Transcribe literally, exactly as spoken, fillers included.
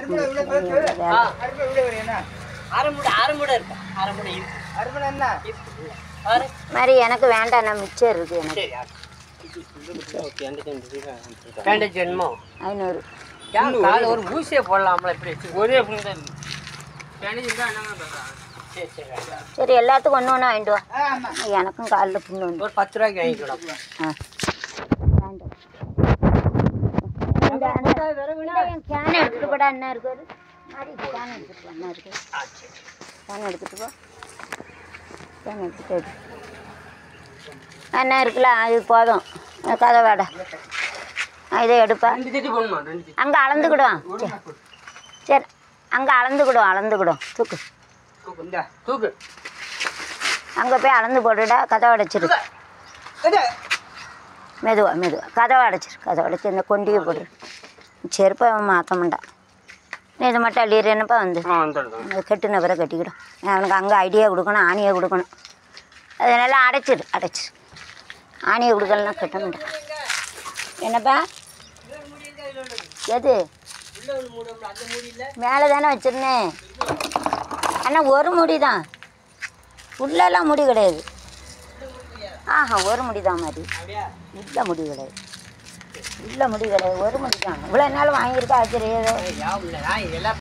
மாதிரி எனக்கு வேண்டாம், நான் மிச்சம் இருக்கு எனக்கு ஐநூறு. ஒரு ஊசியை போடலாம்ல, இப்படி ஒரே சரி எல்லாத்துக்கும் ஒன்று ஒன்று வாங்கிட்டு வா. எனக்கும் காலில் புண்ணு வந்து ஒரு பத்து ரூபாய்க்கு வாங்கிக்கலாம். கேன் எடுத்துட்டு போடா, என்ன இருக்காரு மாதிரி கேன் எடுத்துட்டு போ, என்ன இருக்கு கேன் எடுத்துட்டு போ, கேன் எடுத்துட்டு என்ன இருக்குல்ல அது போதும். கதை வேடா இதை எடுப்பேன். அங்கே அளந்துக்கிடும். சரி அங்கே அளந்துக்கிடும் அளந்துக்கிடும் தூக்கு தூக்கு அங்கே போய் அளந்து போட்டுடா. கதவை அடைச்சிரு, மெதுவா மெதுவா கதவை அடைச்சிரு. கதவை அடைச்சி இந்த கொண்டியை போட்டுரு. செருப்பை மாற்ற மாட்டான். நீ இதை மட்டும் அள்ளிடுறேன்னப்பா வந்து கெட்டுன பிறகு கட்டிக்கிடும். அவனுக்கு அங்கே ஐடியா கொடுக்கணும், ஆணியை கொடுக்கணும். அதனால அடைச்சிரு அடைச்சிரு. ஆணியை கொடுக்கலன்னா கட்ட மாட்டான். என்னப்பா எது மேலே தானே வச்சிருந்தேன். ஆனால் ஒரு முடி தான், உள்ளெல்லாம் முடி கிடையாது. ஆஹா ஒரு முடி தான் மாதிரி, இல்லை முடி கிடையாது, இல்லை முடி கிடையாது, ஒரு முடி தான். இவ்வளோ நாள் வாங்கியிருக்கா ஆச்சரியம்.